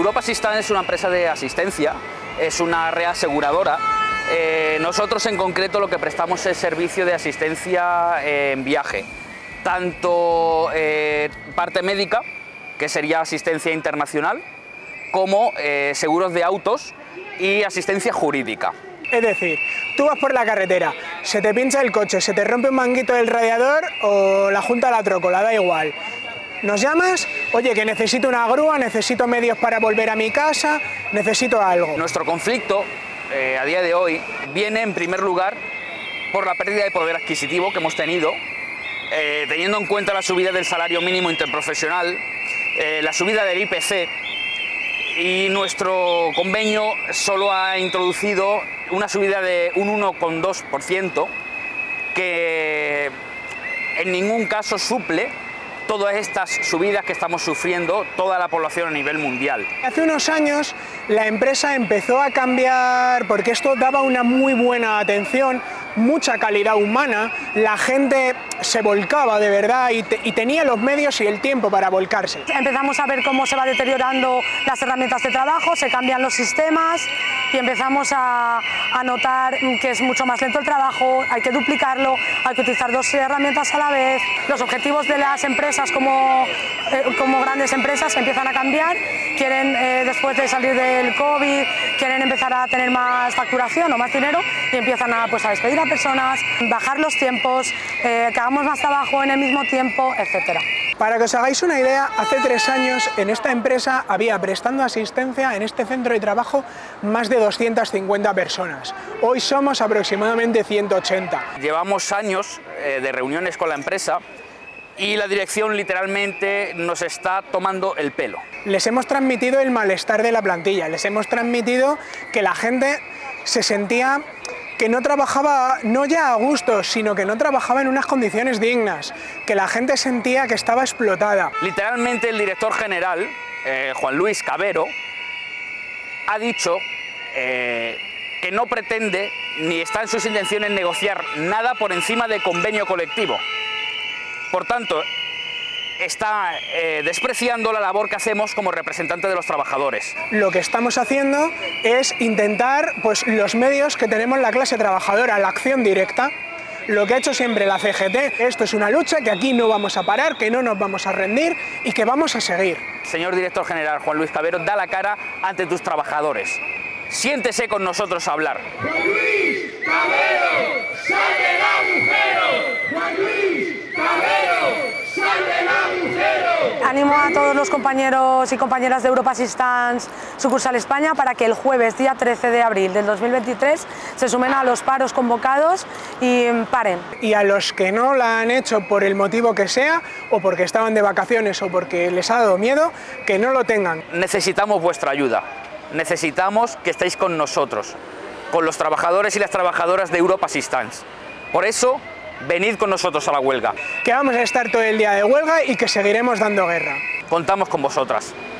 Europa Assistance es una empresa de asistencia, es una reaseguradora. Nosotros en concreto lo que prestamos es servicio de asistencia en viaje, tanto parte médica, que sería asistencia internacional, como seguros de autos y asistencia jurídica. Es decir, tú vas por la carretera, se te pincha el coche, se te rompe un manguito del radiador o la junta la trócola, da igual. Nos llamas, oye, que necesito una grúa, necesito medios para volver a mi casa, necesito algo. Nuestro conflicto a día de hoy viene en primer lugar por la pérdida de poder adquisitivo que hemos tenido, teniendo en cuenta la subida del salario mínimo interprofesional, la subida del IPC, y nuestro convenio solo ha introducido una subida de un 1,2%, que en ningún caso suple todas estas subidas que estamos sufriendo toda la población a nivel mundial. Hace unos años la empresa empezó a cambiar porque esto daba una muy buena atención, mucha calidad humana, la gente se volcaba de verdad y tenía los medios y el tiempo para volcarse. Empezamos a ver cómo se va deteriorando las herramientas de trabajo, se cambian los sistemas y empezamos a notar que es mucho más lento el trabajo, hay que duplicarlo, hay que utilizar dos herramientas a la vez. Los objetivos de las empresas como grandes empresas empiezan a cambiar, quieren después de salir del COVID, quieren empezar a tener más facturación o más dinero y empiezan a despedir a personas, bajar los tiempos, que hagamos más trabajo en el mismo tiempo, etc. Para que os hagáis una idea, hace 3 años en esta empresa había prestando asistencia en este centro de trabajo más de 250 personas. Hoy somos aproximadamente 180. Llevamos años de reuniones con la empresa y la dirección literalmente nos está tomando el pelo. Les hemos transmitido el malestar de la plantilla, les hemos transmitido que la gente se sentía que no trabajaba no ya a gusto, sino que no trabajaba en unas condiciones dignas, que la gente sentía que estaba explotada. Literalmente el director general, Juan Luis Cabero, ha dicho que no pretende ni está en sus intenciones negociar nada por encima del convenio colectivo. Por tanto, está despreciando la labor que hacemos como representantes de los trabajadores. Lo que estamos haciendo es intentar los medios que tenemos la clase trabajadora, la acción directa, lo que ha hecho siempre la CGT. Esto es una lucha que aquí no vamos a parar, que no nos vamos a rendir y que vamos a seguir. Señor director general Juan Luis Cabero, da la cara ante tus trabajadores. Siéntese con nosotros a hablar. Juan Luis Cabero, sal del agujero. Juan Luis Cabero, sal del agujero. Animo a todos los compañeros y compañeras de Europa Assistance sucursal España para que el jueves, día 13 de abril del 2023, se sumen a los paros convocados y paren. Y a los que no la han hecho por el motivo que sea, o porque estaban de vacaciones o porque les ha dado miedo, que no lo tengan. Necesitamos vuestra ayuda. Necesitamos que estéis con nosotros, con los trabajadores y las trabajadoras de Europa Assistance. Por eso, venid con nosotros a la huelga. Que vamos a estar todo el día de huelga y que seguiremos dando guerra. Contamos con vosotras.